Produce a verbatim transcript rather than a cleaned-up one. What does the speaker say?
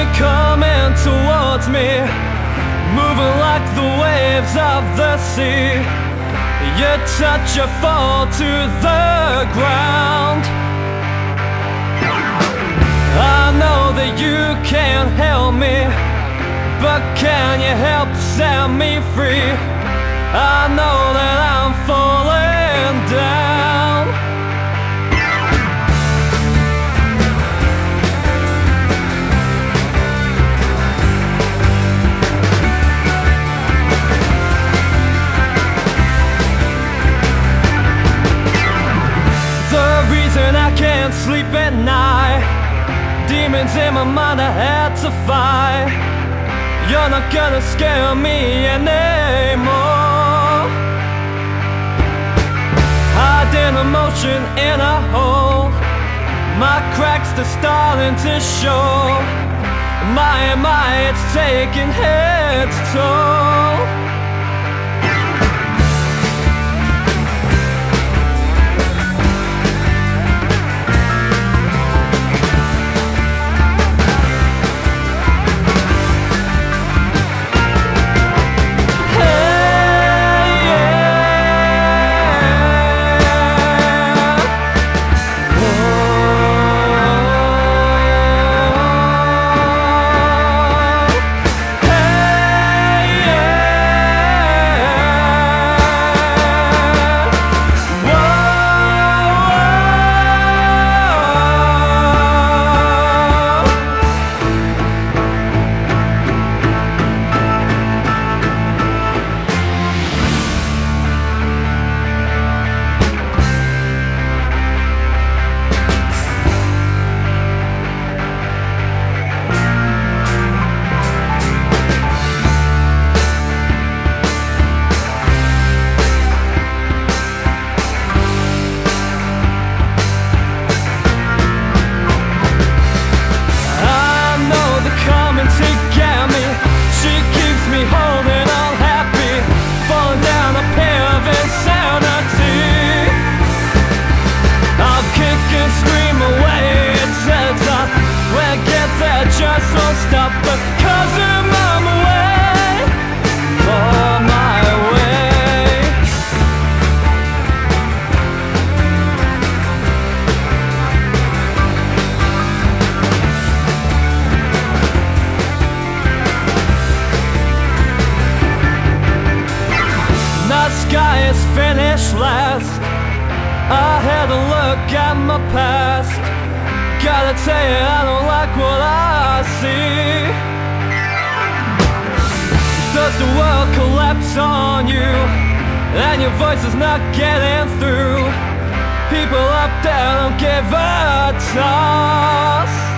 coming towards me, moving like the waves of the sea. You touch, you fall to the ground. I know that you can't help me, but can you help set me free? I know that I'm falling down. The reason I can't sleep at night, demons in my mind I had to fight. You're not gonna scare me anymore. Hiding emotion in a hole, my cracks are starting to show. My, my, it's taking its toll. Just won't stop because I'm on my way, on my way. The sky is finished last. I had a look at my past. Gotta tell you, I don't like what I see. Does the world collapse on you, and your voice is not getting through? People up there don't give a toss.